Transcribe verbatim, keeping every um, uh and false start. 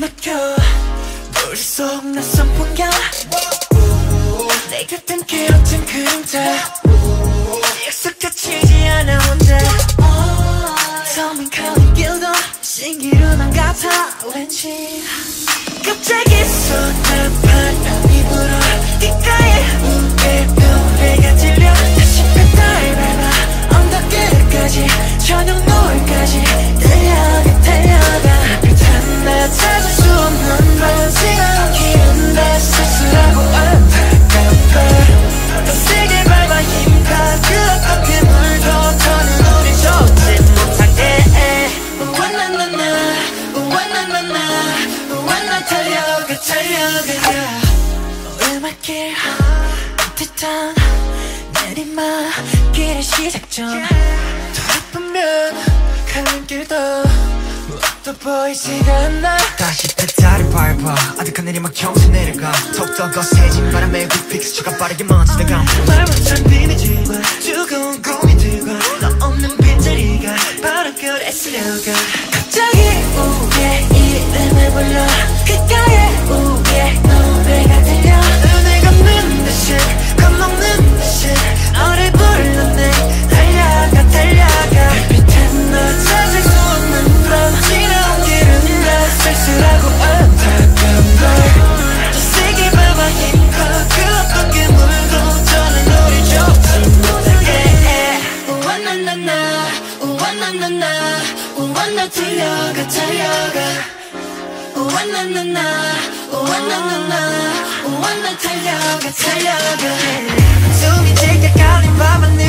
막혀 물속 낯선 풍경 내 곁엔 길어진 그림자 익숙해지지 않아 혼자 텅빈 가는 길도 신기루만 같아 왠지 갑자기 쏟아 바람이 불어 귓가에 우릴 노래가 들려 다시 페달을 밟아 언덕 끝까지 저녁 노을까지 달려가 달려가 불탄 나 찾을 수 없는 밤시간 길은 다 쓸쓸하고 안타까운 더 세게 밟아 힘과 그 어떤 괴물도 더는 우리 좋지 못하게 우와나나나 우와나나나 우와나 달려가 달려가 음악길 끝에던 내리막길의 시작점 돌아보면 갈림길도 무엇도 보이지가 않아 다시 페달을 밟아 아득한 내리막 경치 내려가 더욱더 거세진 바람에 빅픽스처가 빠르게 멈추다가 말못한 비밀들과 두꺼운 고민들과 너 없는 빈자리가 바로 그래 스려가 갑자기 우리의 이름을 불러 귓가에 우리의 노래가 들려 눈을 감는 듯이 겁먹는 듯이 너를 불러내 달려가 달려가 별빛은 너 찾을 수 없는 밤 지나온 길은 다 쓸쓸하고 안타까운 걸더 세게 밟아 힘껏 그 어떤 괴물도 저는 우리 좁지 못하게 우와나나나 우와나나나 우와나 달려가 달려가 우와나나나 우와나나나 우와나 달려가 달려가 숨이 찰칵 깔린 밤은